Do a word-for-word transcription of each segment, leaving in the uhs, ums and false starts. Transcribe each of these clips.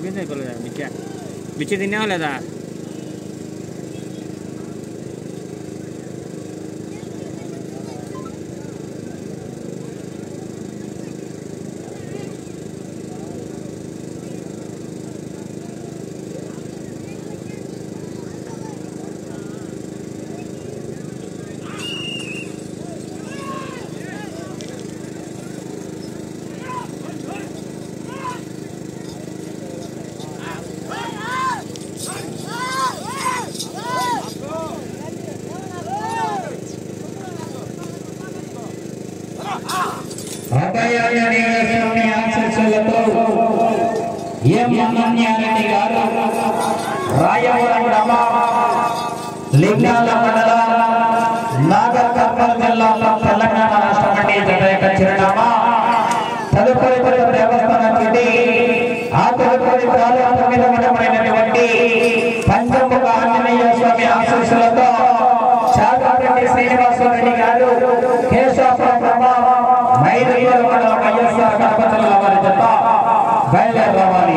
అయిపోయింది అయిపోలేదా మిర్చి మిర్చి తిన్నావా లేదా రాయవరం గ్రామం లింగాల మండలం నాగర్ కర్నూలు జిల్లా తెలంగాణ రాష్ట్రం యొక్క చిరునామా తదుపరి దేవస్థానం నుండి ఆ తదుపరి ప్రారంభమైనటువంటి పంచముఖ ఆంజనేయ స్వామి ఆశీస్సులతో చాగారెడ్డి శ్రీనివాసరెడ్డి గారు కేశవపురం మైదూరు మండలం వైఎస్ఆర్ కడప జిల్లా వారి జత బయలుదేరి రావాలి.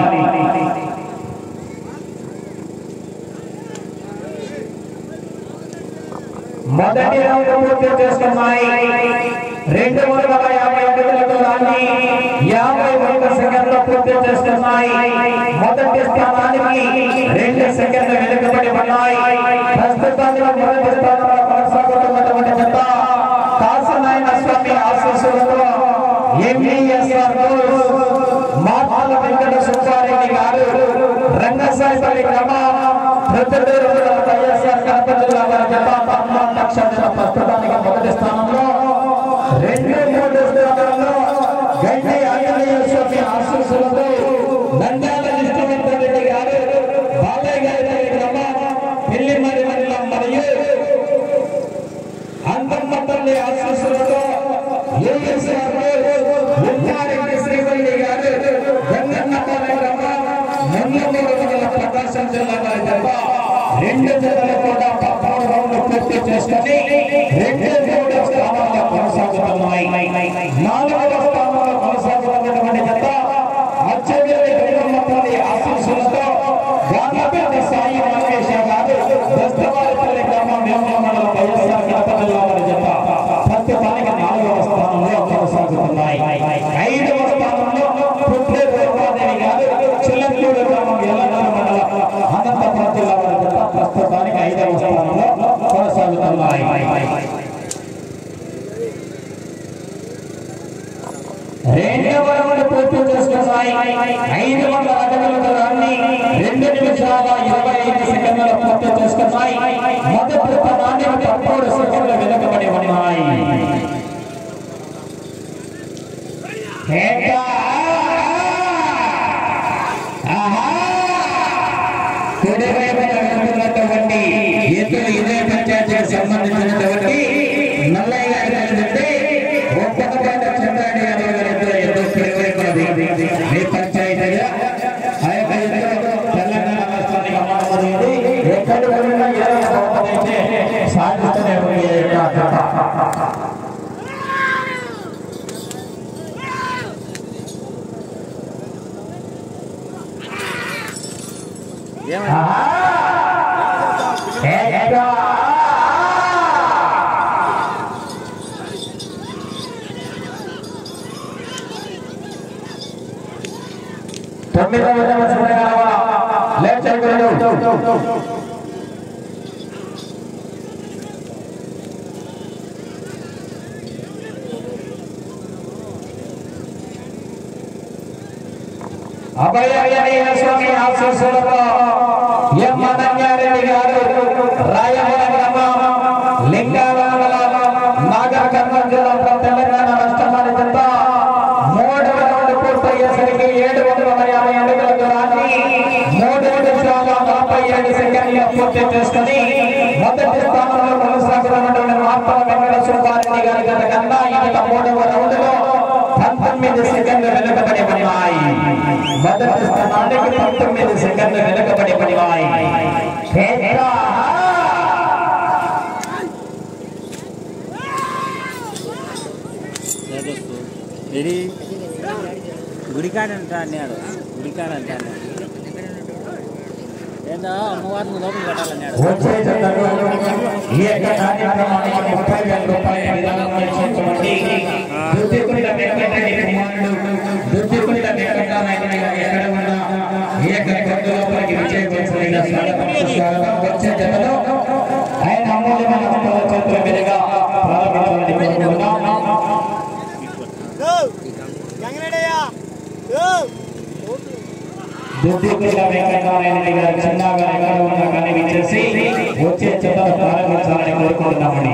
మొదటి రౌండ్ పూర్తి చేసుకున్నాయి. రెండు వందల యాభై అడుగులకు రాని యాభై ఒక్క సెకండ్ల పూర్తి చేసుకున్నాయి. మొదటి స్థానానికి రెండు సెకండ్లు వెనుకబడి ఉన్నాయి. ప్రస్తుతానికి మొదటి స్థానంలో కొనసాగుతున్నటువంటి జత కాశీనారాయణ స్వామి ఆశీస్సులతో ఎంఈఎస్ఆర్ మార్పాల వెంకట సుబ్బారెడ్డి గారు రంగసాయిపల్లి గ్రామం ప్రొద్దుటూరు వైఎస్ఆర్ కడప జిల్లా వారి జత ప్రస్తుతానికి మొదటి స్థానంలో రెండు మూడు స్థానాల్లో గండి ఆంజనేయ స్వామి ఆశీస్సులతో నంద్యాల విష్ణువర్ధన్ రెడ్డి గారు బాలయ్య గారి గ్రామం పిల్లిమరి మండలం మరియు అంతమ్మ తల్లి ఆశీస్సులతో ఏఎస్ఆర్ ఉమ్మారెడ్డి శ్రీవల్లి గారు గంగన్నపల్లి గ్రామం నెల్లూరు మండల ప్రకాశం జిల్లా వారి జత రెండు జతలు కూడా పదమూడు రౌండ్లు పూర్తి చేసుకుని రెండు మూడు స్థానాల్లో కొనసాగుతున్నాయి. నాలుగవ స్థానంలో కొనసాగుతున్నటువంటి జత అచ్చగిరి గంగమ్మపల్లి ఆశీస్సులతో గానపేట సాయి మహేష్ గారు దస్తవారిపల్లి గ్రామం నెల్లూరు మండలం వైఎస్ఆర్ కడప జిల్లా వారి జత ప్రస్తుతానికి నాలుగవ స్థానంలో కొనసాగుతున్నాయి. ఐదవ స్థానంలో పుట్లేరు రేఖాదేవి గారు చిల్లకూరు గ్రామం ఎల్లగూరు మండలం అనంతపురం జిల్లా వారి జత ప్రస్తుతానికి ఐదవ స్థానంలో కొనసాగుతున్నాయి. రెండవ రౌండ్ పూర్తి చేసుకున్నాయి. ఐదు వందల అడుగుల దూరాన్ని రెండు నిమిషాల ఇరవై ఐదు సెకండ్ల పూర్తి చేసుకున్నాయి. మొదటి స్థానానికి పదమూడు సెకండ్లు వెనుకబడి ఉన్నాయి. కుడివైపున వెళ్తున్నటువంటి ఎద్దులు ఇదే పంచాయతీకి సంబంధించినటువంటి నల్లయ్య గారి ఒప్పకపాట చంద్రాడి గారి గారితో ఎద్దు కుడివైపునది మీ పంచాయతీగా ఆ యొక్క ఎద్దు తెలంగాణ రాష్ట్రానికి అమ్మబడింది. ఎక్కడి వెళ్ళినా ఏదో సంపాదించి సాధిస్తూనే ఉంది ఈ యొక్క తొమ్మిదవ లెఫ్ట్ సైడ్ అభయ స్వామి ఆశీస్సులతో ఎం అనన్యారెడ్డి గారు రాయవరం గ్రామం లింగాల మండలం నాగర్ కర్నూలు జిల్లా తెలంగాణ రాష్ట్రం వారి జత మూడవ రౌండ్ పూర్తయ్యేసరికి ఏడు వందల యాభై అడుగుల దూరాన్ని మూడు నిమిషాల నలభై ఏడు సెకండ్లు పూర్తి చేసుకుని మొదటి స్థానంలో కొనసాగుతున్నటువంటి మార్పాల వెంకట సుబ్బారెడ్డి గారి గత కన్నా ఇంకా మూడవ రౌండ్ లో పంతొమ్మిది సెకండ్లు వెనుకబడి ఉన్నాయి. మొదటి స్థానానికి పంతొమ్మిది సెకండ్లు వెనుకబడి ఉన్నాయి. గుడికాడంట అన్నాడు గుడికాడంట అన్నాడు ఏందో అమ్మవారిని లోపల పెట్టాలన్నాడు. వచ్చే జతలో ఈ యొక్క కార్యక్రమానికి ముప్పై వేల రూపాయల విరాళం ఇచ్చినటువంటి దుద్దికుంట వెంకటరెడ్డి కుమారుడు దుద్దికుంట వెంకటనారాయణ గారు ఎక్కడ ఉన్నా ఈ యొక్క కొత్త లోపలికి విజయవంతమైన స్వాగతం. వచ్చే జతలో ఆయన అమూల్యమైన వందల చేతుల మీదుగా ప్రారంభించాలని కోరుకుంటున్నాం. దుద్దికుంట వెంకటనారాయణ గారు చిన్నగా ఎక్కడ ఉన్నా కానీ విచ్చేసి వచ్చే జతను ప్రారంభించాలని కోరుకుంటున్నామండి.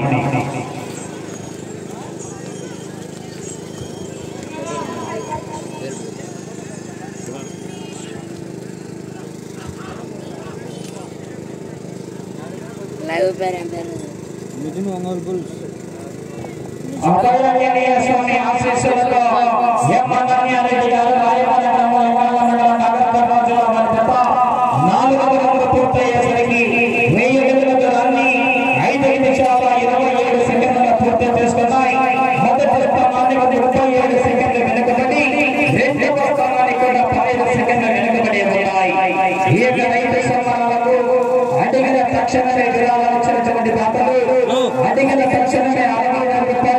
అభయాంజనేయ స్వామి ఆశీస్సులతో ఎమ్మెల్యే గారు రాయవరం మండలం నాగర్కర్నూలు జిల్లా మండప నాలుగు వందల పూర్తయ్యేసరికి వెయ్యి గంటలకు రాని ఐదు నిమిషాల ఇరవై ఏడు సెకండ్ల పూర్తి చేసుకున్నాయి. మొదటి స్థానానికి ముప్పై ఏడు సెకండ్లు వెనుకబడి రెండవ స్థానానికి కూడా పదహైదు సెకండ్లు వెనుకబడి ఉన్నాయి. ఈ యొక్క రైతు సన్మానాలకు అడిగిన తక్షణమే విరాళాలు ఇచ్చినటువంటి దాతలు అడిగిన తక్షణమే అరవై వేల రూపాయలు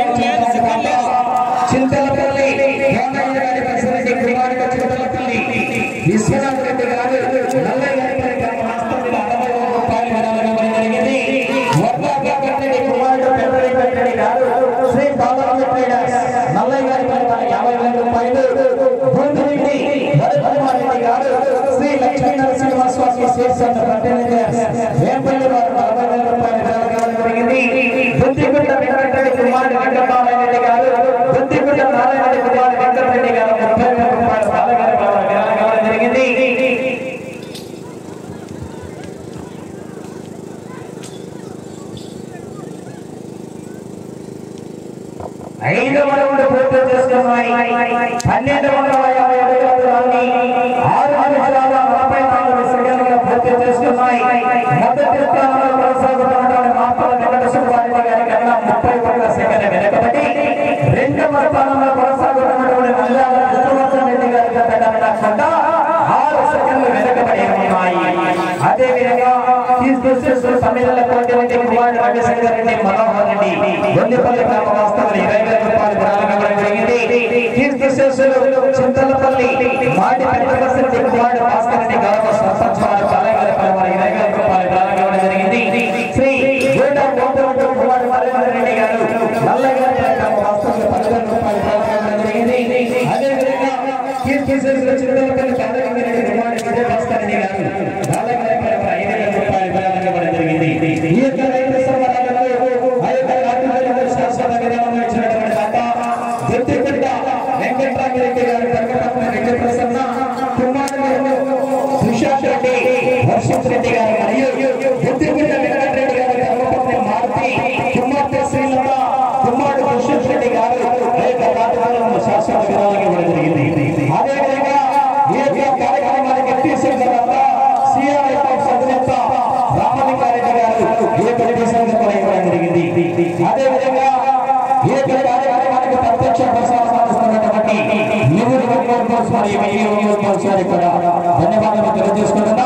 చింతలపల్లి రామయ్య గారి కుమారుడు చింతలపల్లి విశ్వనాథ్ రెడ్డి గారు నల్లయ్య గారి వాస్తవంలో అరవై వేల రూపాయలు విరాళం జరిగింది. వర్గారెడ్డి కుమారుడు పెద్దరెడ్డి గారు శ్రీ బాలరాజు నల్లయ్య గారి యాభై వేల రూపాయలు బొందిరెడ్డి వరకుమారెడ్డి గారు శ్రీ లక్ష్మీ నరసింహస్వామి శేషం వేంపల్లి వారు నలభై వేల రూపాయలు విరాళం జరిగింది. దుద్దికుంట వెంకటరెడ్డి కుమారుడు వెంకటనారాయణ గారు దుద్దికుంట నారాయణ కుమారుడు వెంకటరెడ్డి గారు ముప్పై వేల రూపాయలు విరాళం జరిగింది. ఐదు వందల పూర్తి చేసుకున్నాయి. పన్నెండు వందల యాభై అడుగులు రాని ఆరు నిమిషాల నలభై నాలుగు సెకండ్లు పూర్తి చేసుకున్నాయి. మొదటి స్థానంలో కొనసాగుతున్నటువంటి మాపల వెంకట సుబ్బారెడ్డి గారి కన్నా ముప్పై ఒక్క సెకండ్ వెనుకబడి రెండవ స్థానంలో కొనసాగుతున్నటువంటి మల్లాల విష్ణువర్ధన్ రెడ్డి గారి కన్నా ఆరు సెకండ్లు వెనుకబడి ఉన్నాయి. అదేవిధంగా సమ్మేళన కోటి కుమారుడు రాజశేఖర్ రెడ్డి మనోహర్ రెడ్డి గొల్లిపల్లి గ్రామ వాస్తవులు ఇరవై వేల రూపాయలు విరాళం జరిగింది. చింతలపల్లి మాటి పెద్దరెడ్డి కుమారుడు భాస్కర్ రెడ్డి గౌరవ సర్పంచ్ వారు ఇరవై వేల రూపాయలు విరాళం జరిగింది. శ్రీ గోడా గోపరెడ్డి కుమారుడు మల్లేశ్వర రెడ్డి గారు నల్లయ్య గ్రామ వాస్తవులు పదివేల రూపాయలు విరాళం జరిగింది. అదేవిధంగా చింతలపల్లి చంద్రగిరి రెడ్డి కుమారుడు విజయ భాస్కర్ రెడ్డి గారు నల్లయ్య ఐదు వేల రూపాయలు విరాళం జరిగింది. ఈ యొక్క రైతు సమాధానాలకు ఆ యొక్క రాజ్యాంగ శాసన విధానం ఇచ్చినటువంటి దాత దుద్దికుంట వెంకటరామిరెడ్డి గారు వెంకటరత్న వెంకటప్రసన్న కుమారుడు సుశాంత్ రెడ్డి వర్షిత్ రెడ్డి గారు మరియు దుద్దికుంట వెంకటరెడ్డి గారు ధర్మపత్ని మారుతి కుమార్తె శ్రీలత కుమారుడు వర్షిత్ రెడ్డి గారు ఆ యొక్క రాజ్యాంగ శాసన విధానం ఇవ్వడం జరిగింది. అదేవిధంగా ఈ యొక్క కార్యక్రమానికి తీసుకున్న తర్వాత సిఆర్ఐ అధినేత రామలింగారెడ్డి గారు ఈ యొక్క డివిజన్ కూడా ఇవ్వడం జరిగింది. అదేవిధంగా ఈ యొక్క కార్యక్రమానికి ప్రత్యక్ష ప్రసారం అందిస్తున్నటువంటి న్యూస్ రిపోర్టర్స్ మరియు న్యూస్ వారికి కూడా ధన్యవాదాలు తెలియజేసుకుంటున్నాం.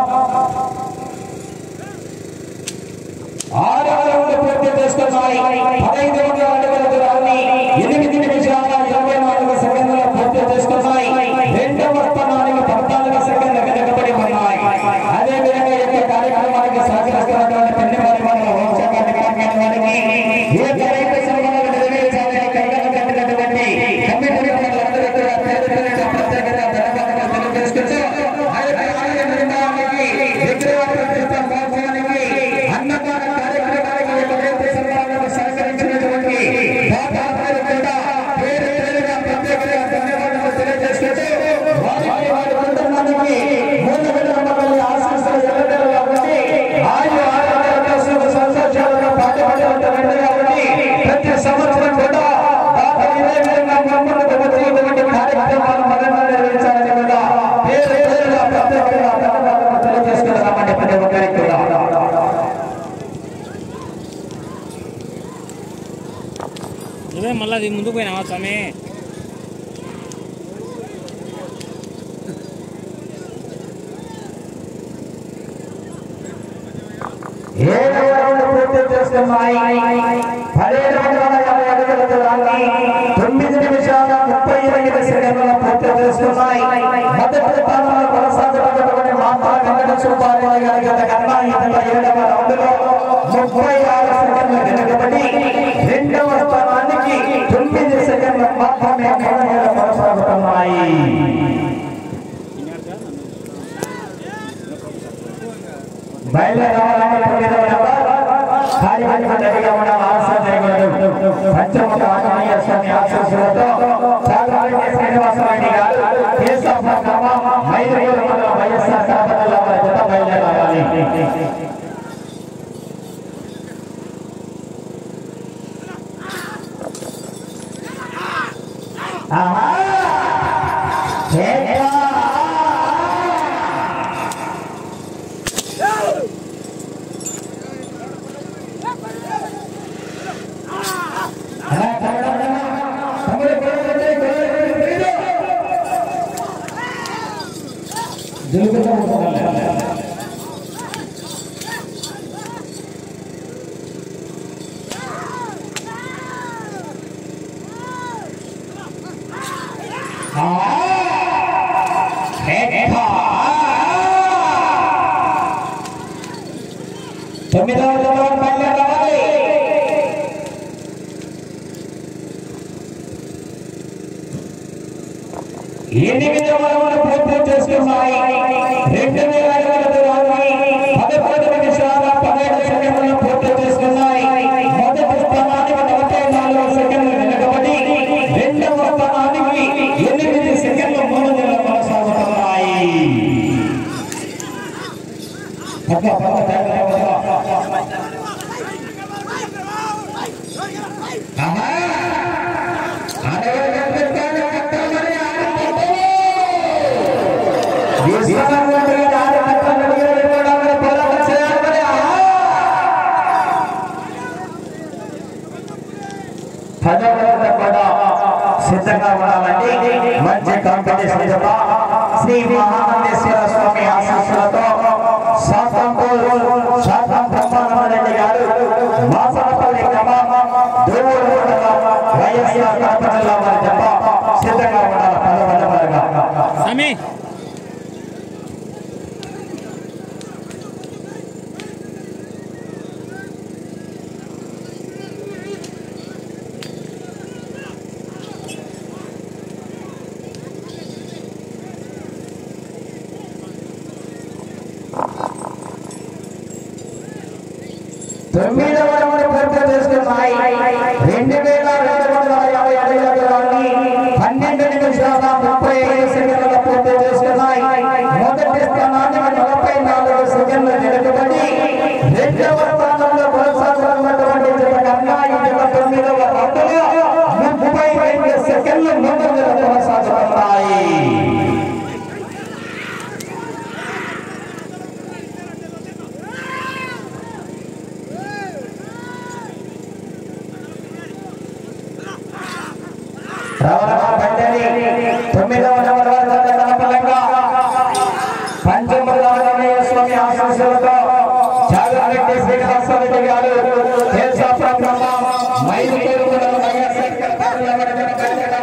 ఆరు రౌండ్ పూర్తి చేసుకున్నాయి. పదహైదు వందల అడుగులకు రాని ఎనిమిది నిమిషాల ఇరవై నాలుగు సెకండ్ల పూర్తి చేసుకున్నాయి. రెండవ స్థానానికి పద్నాలుగు సెకండ్ల వెనుకబడి ఉన్నాయి. అదేవిధంగా ఈ యొక్క కార్యక్రమానికి సహకరిస్తున్నటువంటి పెద్దవారి మండల హోంశాఖ డిపార్ట్మెంట్ వారికి ఈ యొక్క రైతు సన్మానాలు నెరవేర్చాలని కంకణం కట్టినటువంటి కమిటీ మెంబర్లందరూ కూడా పేరు పేరున ప్రత్యేకంగా ధన్యవాదాలు తెలియజేసుకుంటూ ఆ యొక్క ఆలయ నిర్మాణానికి విగ్రహ ప్రతిష్ట మహోత్సవానికి అన్నదాన కార్యక్రమానికి ఈ యొక్క రైతు సన్మానాలకు సహకరించినటువంటి దాతలందరూ కూడా పేరు పేరున ప్రత్యేకంగా ధన్యవాదాలు తెలియజేసుకుంటూ వారి వారి కుటుంబానికి మూడు వేల రూపాయల ఆశీస్సులు ఎల్లవేళలా ఉండి ఆయు ఆరోగ్య సంతోషాలను పాటుపడేటువంటి కాబట్టి ప్రతి సంవత్సరం కూడా దాతలు ఇదే విధంగా మమ్మల్ని వచ్చేటువంటి కార్యక్రమాలు మనంగా నిర్వహించాలని కూడా పేరు పేరున ప్రత్యేకంగా ధన్యవాదాలు తెలియజేసుకుంటున్నామండి ప్రతి ఒక్కరికి కూడా. నువ్వే మళ్ళీ ముందుకు పోయినావా స్వామి? చేసుకున్నాయి. పదిహేడు వందల యాభై అడుగుల దూరాన్ని తొమ్మిది నిమిషాల ముప్పై ఎనిమిది సెకండ్ల పూర్తి చేసుకున్నాయి. మొదటి స్థానంలో కొనసాగుతున్నటువంటి మాతా వెంకట సుబ్బారెడ్డి గారి గత కన్నా ఇతర ఏడవ రౌండ్లో ముప్పై ఆరు సెకండ్లు వెనుకబడి రెండవ స్థానానికి తొమ్మిది సెకండ్ల మాత్రమే ముందంజలో కొనసాగుతున్నాయి. పంచముఖ ఆంజనేయ స్వామి ఆశీస్సులతో శ్రీనివాసరెడ్డి గారు మైదూరు మండలం వైఎస్ఆర్ కడప జిల్లా వారి జత బయలుదేరాలి. ఎనిమిది వరవలు పూర్తి చేసుకున్నాయి. రెండు వేల అడుగుల దూరాన్ని పదకొండు నిమిషాల పదిహేడు సెకండ్లు పూర్తి చేసుకున్నాయి. మొదటి స్థానానికి నలభై నాలుగు సెకండ్లు వెనుకబడి రెండవ స్థానానికి ఎనిమిది సెకండ్లు ముందంజలో కొనసాగుతున్నాయి. సిద్ధంగా ఉండాలండి. మంచి కాంపిటీషన్ జత శ్రీ మహానందేశ్వర స్వామి ఆశీస్సులతో శాసంపూర్ శాసం బ్రహ్మానందరెడ్డి గారు మాసనపల్లి గ్రామం దూరు మండలం వైఎస్ఆర్ కడప జిల్లా వారి జత సిద్ధంగా ఉండాలి. పదవన్నమలుగా తొమ్మిదవ రౌండ్ పూర్తి చేసుకున్నాయి. రెండు వేల రెండు వందల యాభై అడుగుల దూరాన్ని పన్నెండు నిమిషాల ముప్పై ఐదు సెకండ్ల పూర్తి చేసుకున్నాయి. మొదటి స్థానానికి నలభై నాలుగు సెకండ్లు వెనుకబడి రెండవ స్థానంలో కొనసాగుతున్నటువంటి జత కన్నా ఈ జత తొమ్మిదవ రౌండ్లో ముప్పై ఐదు సెకండ్లు ముందంజలో కొనసాగుతున్నాయి. తొమ్మిదవ నెంబర్ వరకు పంచముఖ ఆంజనేయ స్వామి ఆశీస్సులతో జాగరెడ్డి శ్రీనివాసరెడ్డి గారు మైదూరు మండలం వైఎస్ఆర్ కడప జిల్లా వారి జత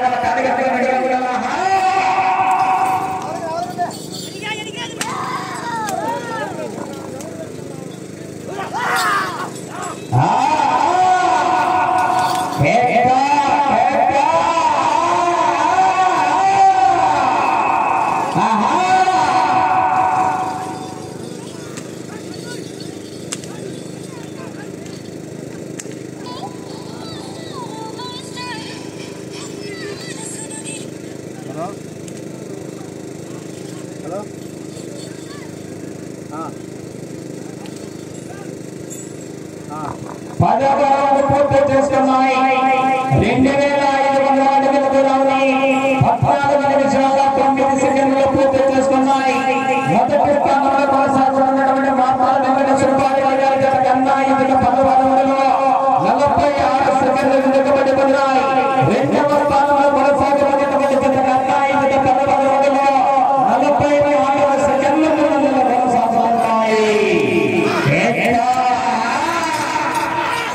పదహారు పూర్తి చేసుకున్నాయి. రెండు వేల ఐదు వందల అడుగుల దూరాన్ని పద్నాలుగు నిమిషాల తొమ్మిది సెకండ్లు పూర్తి చేసుకున్నాయి. మొదటి స్థానంలో కొనసాగుతున్నటువంటి మాతా వెంకట సుబ్బారెడ్డి గారి జత కన్నా ఇదిక పదవరలో నలభై ఆరు సెకండ్లు వెనుకబడి ఉన్నాయి. రెండవ స్థానంలో కొనసాగుతున్నటువంటి జత కన్నా ఇదిక పదవరలో నలభై ఆరు సెకండ్లు కొనసాగుతున్నాయి.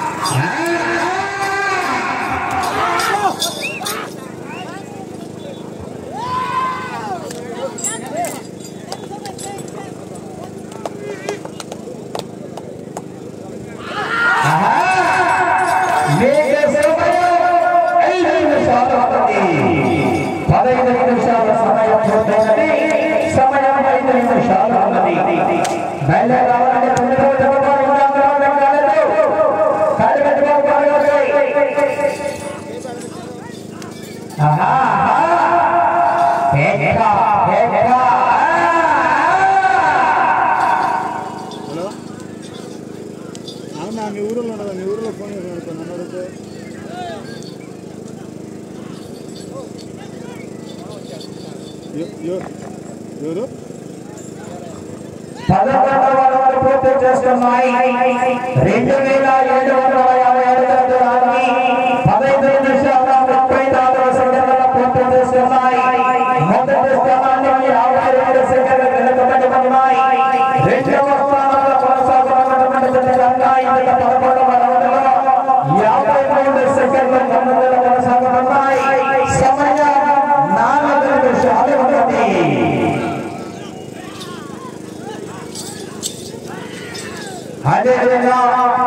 ఉన్నది. బయలుదేరి రావాలంటే తొమ్మిది రోజులు జరుగుతారు. ఇంకా అందరం కాలేదు. కాడి కట్టుకోవాలి ఆహా హలో అవునా మీ ఊరిలో ఉండదా? మీ ఊరిలో ఫోన్ చేసి నన్ను అడిగితే ఎవరు పదకొండవ పూర్తి చేస్తున్నాయి. రెండు వేల ఏడు వందల యాభై ఐదు దూరాన్ని పదహైదు నిమిషాల ముప్పై నాలుగు సెకండ్ల పూర్తి చేస్తున్నాయి. మొదటి స్థానానికి యాభై రెండు సెకండ్లు వెనుకబడి ఉన్నాయి. రెండవ స్థానంలో కొనసాగుతున్నటువంటి జతంగా ఇందులో పదకొండవ రౌండ్లో యాభై మూడు సెకండ్లు ముందులో కొనసాగుతున్నాయి. సమయం నాలుగు నిమిషాలు ఉన్నది. అదేవిధంగా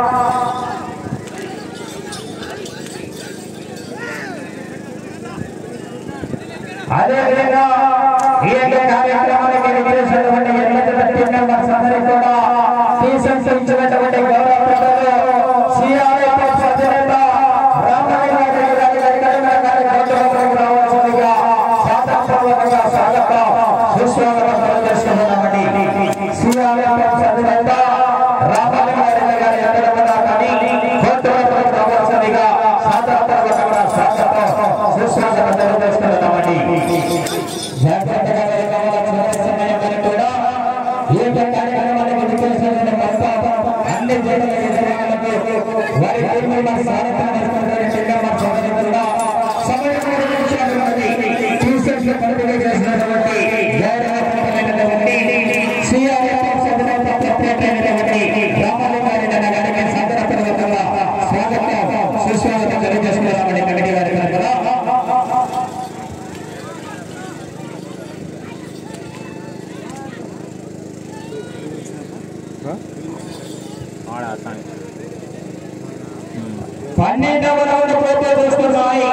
అదేవిధంగా ఈ యొక్క కార్యక్రమానికి విచ్చేసినటువంటి ఎన్నికల టీం మెంబర్స్ అందరికీ కూడా తీసినటువంటి గౌరవ పెద్దలు సిఆర్ఎఫ్ అధినేత రామలింగారెడ్డి గారి కార్యక్రమానికి రావాల్సిందిగా సాధారణంగా స్వాగతం సుస్వాగతం తెలియజేస్తున్నామండి. సిఆర్ఎఫ్ అధినేత రామలింగారెడ్డి గారి ఎక్కడన్నా కానీ కోర్టులకు రావాల్సిందిగా సాధారణంగా స్వాగతం సుస్వాగతం తెలియజేస్తున్నామండి. జాగ్రత్తగా కావాల్సిన సమయం కూడా ఈ కార్యక్రమానికి విచ్చేసినటువంటి అన్ని జిల్లాలకు వారి టీంల స్వాగతం కూడా సమయం తీసేసిన పండుగ చేసినటువంటి గౌరవమైనటువంటి సిఆర్ఎఫ్ రామలింగారెడ్డి గారికి సాధారణంగా స్వాగతం సుస్వాగతం తెలియజేస్తున్నామని కమిటీ వారి కూడా పన్నెండవ రౌండ్ పూర్తి చేస్తున్నాయి.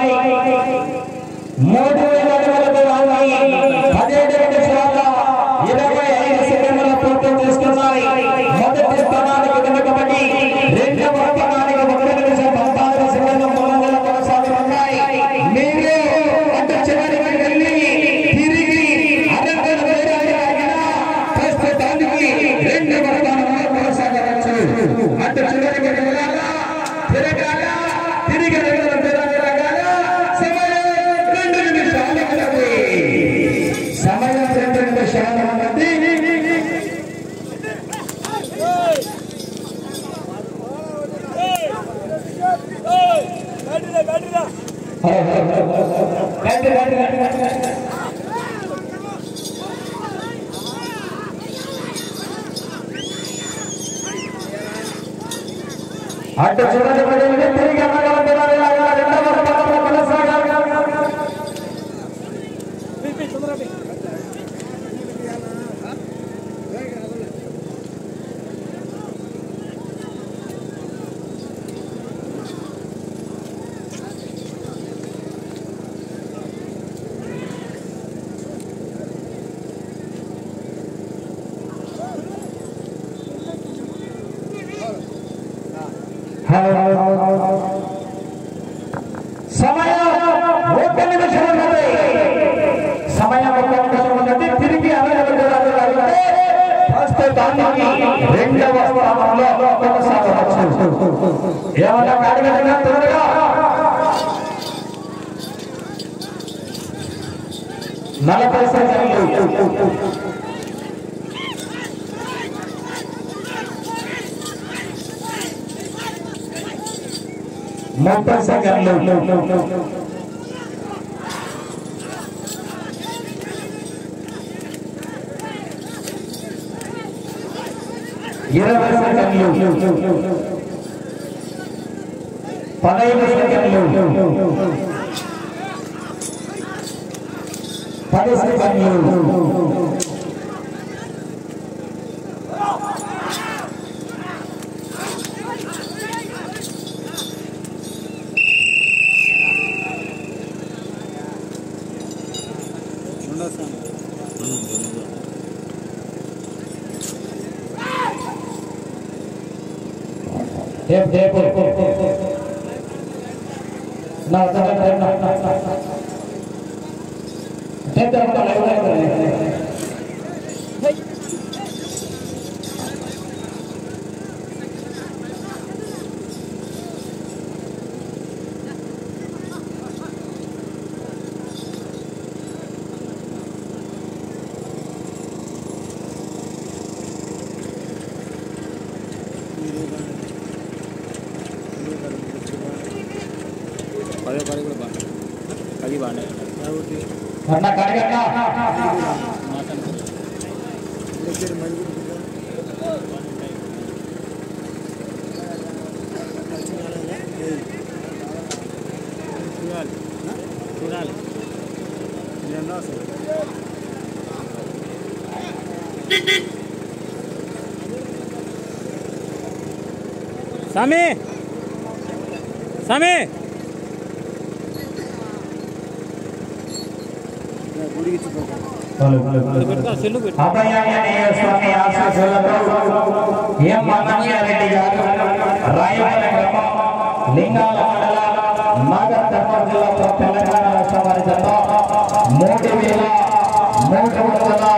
మూడు వేల అడుగులతో రావాలి. పదిహేడు నిమిషాల ఇరవై ఐదు సెకండ్ల పూర్తి చేస్తున్నాయి. మొదటి స్థానానికి వెనుకబడి రెండవ స్థానానికి ఒక నిమిషం పద్నాలుగు సెకండ్ల ముందుల కొనసాగుతున్నాయి. మీరు అటు చివరికి వెళ్ళి తిరిగి అనంతరం ప్రస్తుతానికి రెండవ స్థానంలో కొనసాగవచ్చు. అటు చివరికి వెళ్ళాలా తిరగాల తిరిగి సమయం రెండు నిమిషాలు ఉన్నది. సమయం రెండు నిమిషాలు ఉన్నది. అటు చూడండి తిరిగి సమయం ఒక నిమిషం ఉన్నది. సమయం ఒక నిమిషం ఉన్నది. తిరిగి అరవై ప్రస్తుతానికి రెండవ స్థానంలో కొనసాగవచ్చు. ఏమన్నా కార్యక్రమంగా త్వరగా నలభై సెకండ్లు ముప్పై సెకండ్లు ఇరవై సెకండ్లు పదహైదు సెకండ్లు పది సెకండ్లు टेप टेप ना टेप टेप ना टेप टेप ना लाइव लाइव कर పదే పదే కూడా బాగా అది బాగానే करना कर करना చూడాలి చూడాలి సామి సామి అభయాన్య స్వామి ఆశీస్సులతో ఎం మాననీయ రెడ్డి గారు రాయవరం గ్రామం లింగాల మండలం నాగర్కర్నూలు జిల్లా తెలంగాణ రాష్ట్రం వారి జత మూడు వేల మూడు వందల